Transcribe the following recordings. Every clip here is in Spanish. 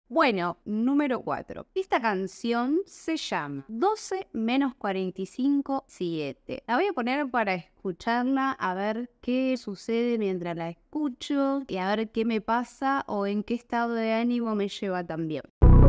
Bueno, número 4. Esta canción se llama 12 menos 45, 7. La voy a poner para escucharla, a ver qué sucede mientras la escucho y a ver qué me pasa o en qué estado de ánimo me lleva también.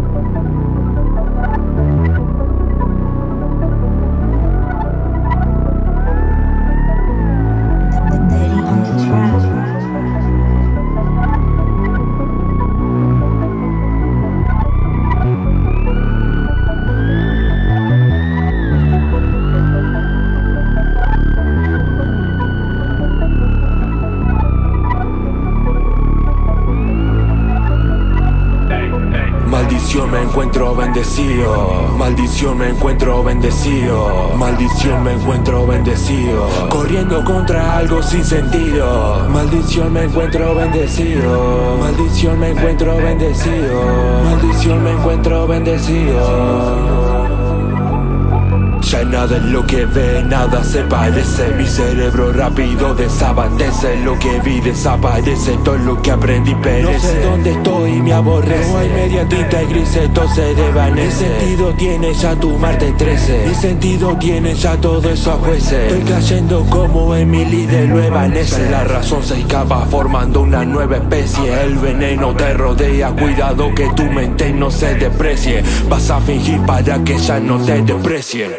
Maldición, me encuentro bendecido. Maldición, me encuentro bendecido. Maldición, me encuentro bendecido. Corriendo contra algo sin sentido. Maldición, me encuentro bendecido. Maldición, me encuentro bendecido. Maldición, me encuentro bendecido. Ya nada es lo que ve, nada se parece. Mi cerebro rápido desabastece. Lo que vi desaparece, todo lo que aprendí perece. No sé dónde estoy, me aborrece. No hay media tinta y grises, todo se desvanece. ¿Qué sentido tiene ya tu martes 13? ¿Qué sentido tiene ya todo eso a jueces? Estoy cayendo como Emily de lo evanece. La razón se escapa formando una nueva especie. El veneno te rodea, cuidado que tu mente no se desprecie. Vas a fingir para que ya no te desprecien.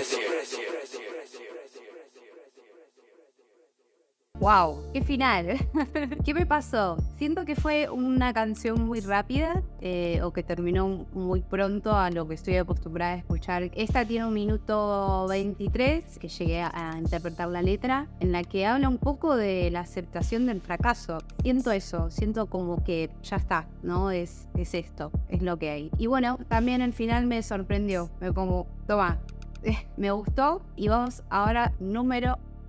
¡Wow! ¡Qué final! ¿Qué me pasó? Siento que fue una canción muy rápida o que terminó muy pronto a lo que estoy acostumbrada a escuchar. Esta tiene 1 minuto 23, que llegué a interpretar la letra, en la que habla un poco de la aceptación del fracaso. Siento eso, siento como que ya está, ¿no? Es esto, es lo que hay. Y bueno, también el final me sorprendió, me como, toma, me gustó y vamos ahora número